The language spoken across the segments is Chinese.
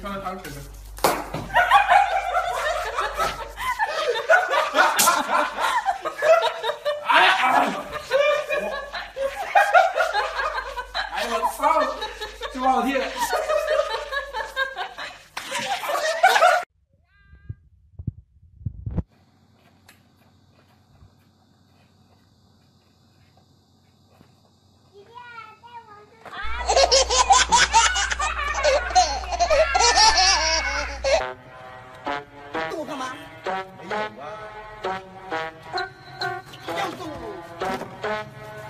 刚才他是谁的？哎呀！哎我操！这不好听。 动我干嘛？没有啊。要动我。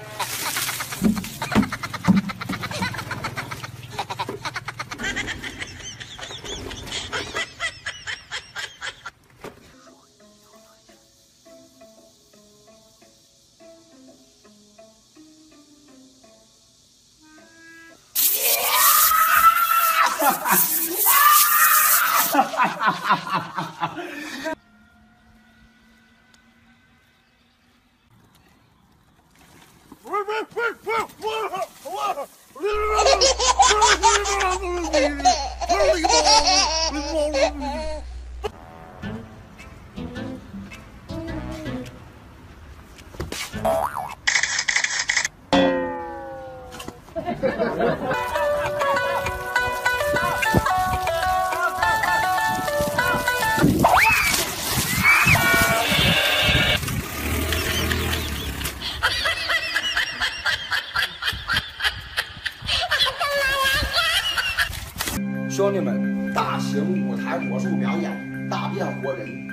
兄弟们，大型舞台魔术表演，大变活人。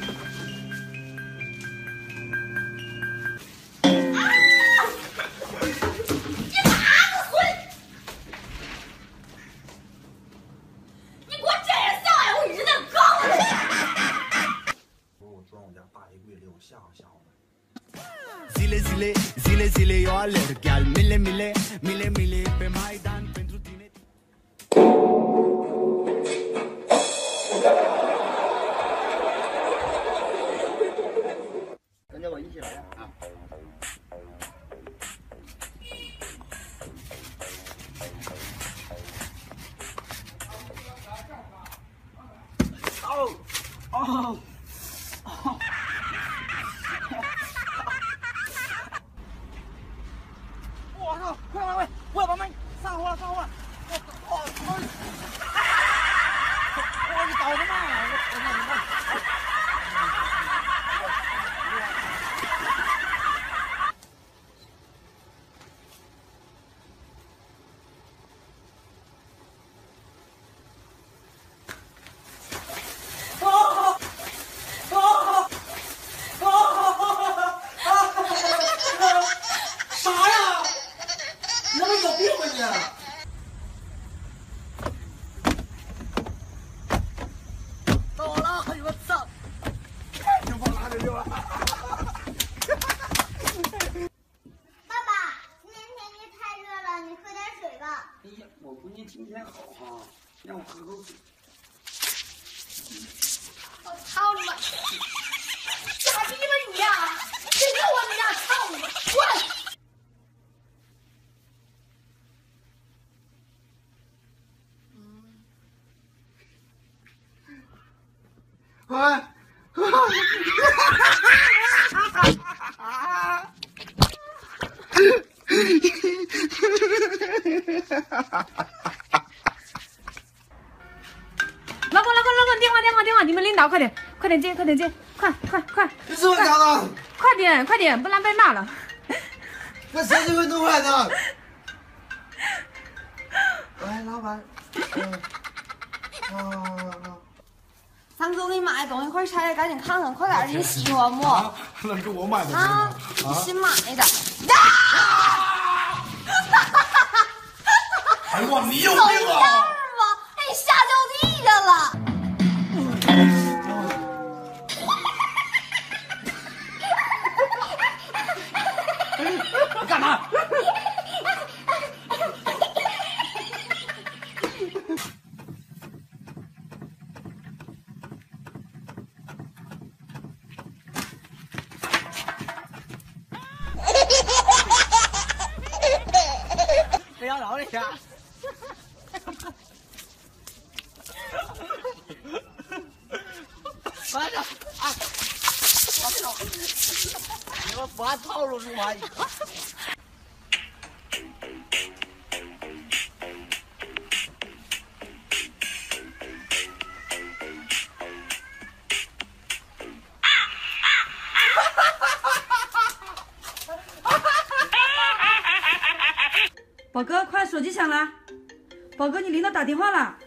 Zile, eu alerg chiar mile pe Maidan pentru tine. 跟着我一起来啊！哦哦哦！ 我操！快！我要把门上火了！我你搞什么？啥呀？你他妈有病吧你！到了，我操！你往哪里溜啊？ 爸爸，今天天气太热了，你喝点水吧。 哎呀，我闺女今天好哈，让我喝口水。 我操你妈！傻逼吧你呀！谁让我们家操你！滚！ 哎！ 老公，电话，你们领导快点接，快！ 你是不是假的？ 快点，不然被骂了。 那谁会弄坏的？喂，老板。 三哥，我给你买的东西，快拆开，赶紧看看，快点，你喜欢不？ 那是我买的啊，你新买的。 哎呦，你有走病样啊！ 吗？哎，吓掉地下了。 你干嘛？ 不要饶你呀！ 你们不按套路出牌。 宝哥，快手机响了！宝哥，你领导打电话了。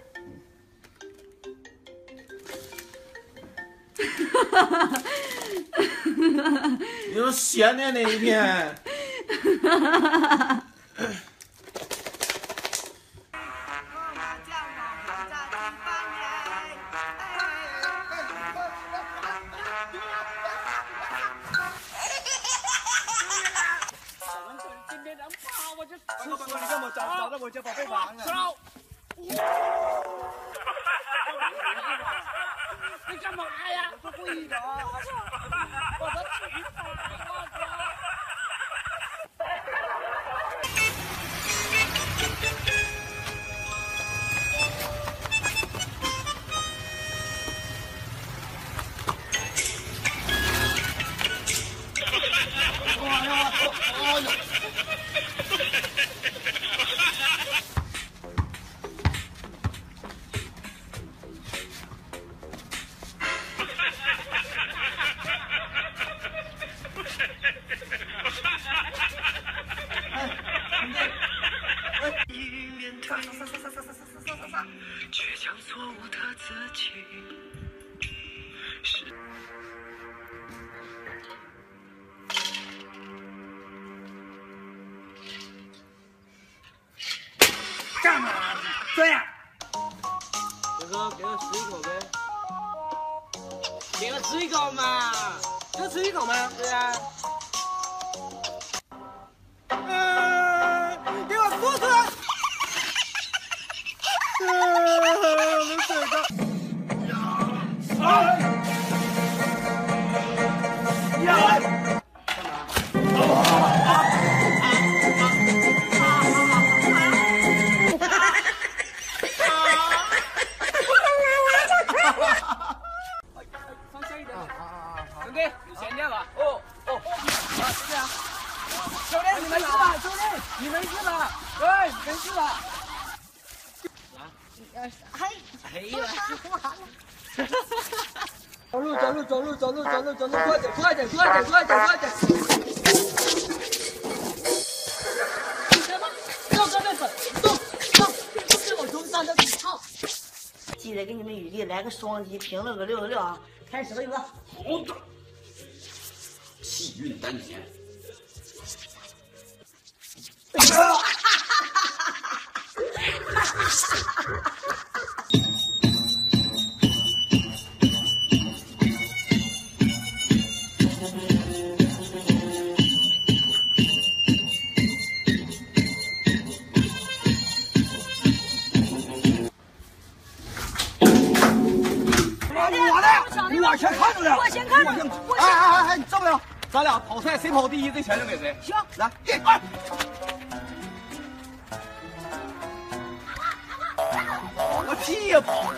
你说闲的那一天。 你干嘛找到我家宝贝房呢？ 你干嘛呀？ 我故意的啊！ 我的腿跑了！ 却将错误的自己是。 干嘛？这样。 大哥，给我吃一口呗。给我吃一口嘛。给我吃一口吗？对呀。给我吐出来。冷水哥。 兄弟，你先点吧。哦，是啊。兄弟，你没事吧？兄弟，你没事吧？喂，没事吧？ 走路，快点！记得给你们雨弟来个双击，评论个666啊！开始了，有个。 好的。气运丹田。 我先看着了， 我先看着。 哎，你这么着，咱俩跑菜，谁跑第一，这钱就给谁。 行， 来，1、2。跑个屁呀跑！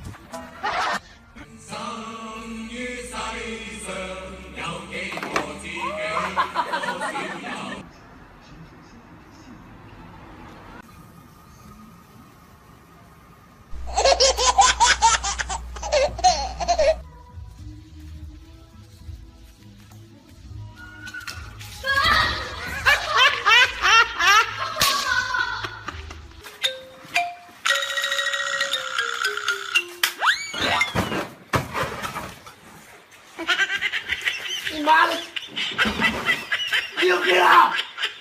你妈的！牛逼了！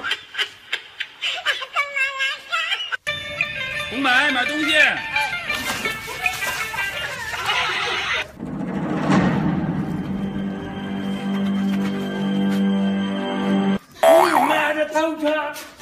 红白买东西。你妈的偷车！